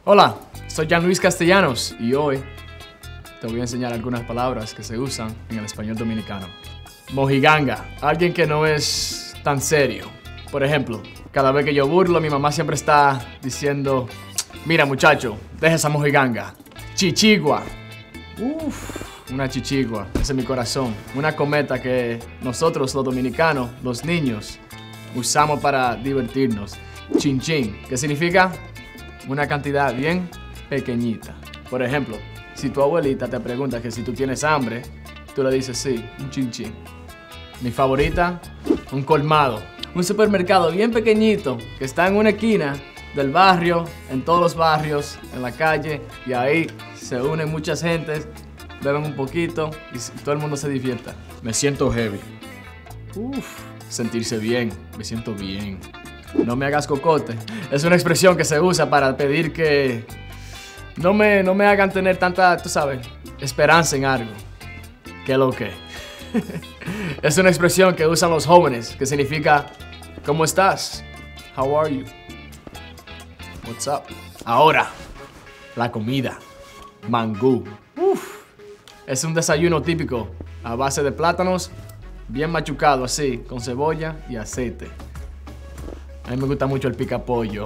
Hola, soy Jean Luis Castellanos y hoy te voy a enseñar algunas palabras que se usan en el español dominicano. Mojiganga, alguien que no es tan serio. Por ejemplo, cada vez que yo burlo, mi mamá siempre está diciendo: mira muchacho, deja esa mojiganga. Chichigua. Una chichigua, ese es mi corazón. Una cometa que nosotros los dominicanos, los niños, usamos para divertirnos. Chin chin, ¿qué significa? Una cantidad bien pequeñita. Por ejemplo, si tu abuelita te pregunta que si tú tienes hambre, tú le dices sí, un chin chin. Mi favorita, un colmado. Un supermercado bien pequeñito que está en una esquina del barrio, en todos los barrios, en la calle, y ahí se unen muchas gentes, beben un poquito y todo el mundo se divierta. Me siento heavy. Sentirse bien, me siento bien. No me hagas cocote. Es una expresión que se usa para pedir que no me hagan tener tanta, tú sabes, esperanza en algo. ¿Qué lo que? Es una expresión que usan los jóvenes, que significa ¿cómo estás? How are you? What's up? Ahora, la comida. Mangú. Es un desayuno típico a base de plátanos, bien machucado así, con cebolla y aceite. A mí me gusta mucho el picapollo.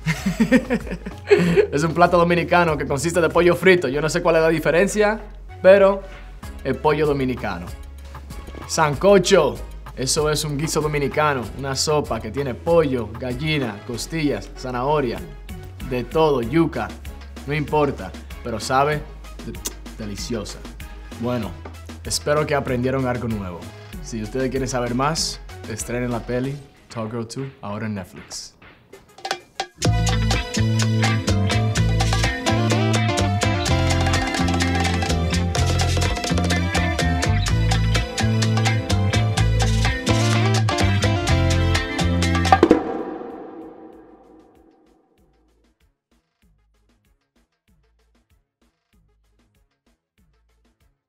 Es un plato dominicano que consiste de pollo frito. Yo no sé cuál es la diferencia, pero el pollo dominicano. Sancocho. Eso es un guiso dominicano, una sopa que tiene pollo, gallina, costillas, zanahoria, de todo, yuca, no importa, pero sabe deliciosa. Bueno, espero que aprendieron algo nuevo. Si ustedes quieren saber más, estrenen la peli Tall Girl 2 ahora en Netflix.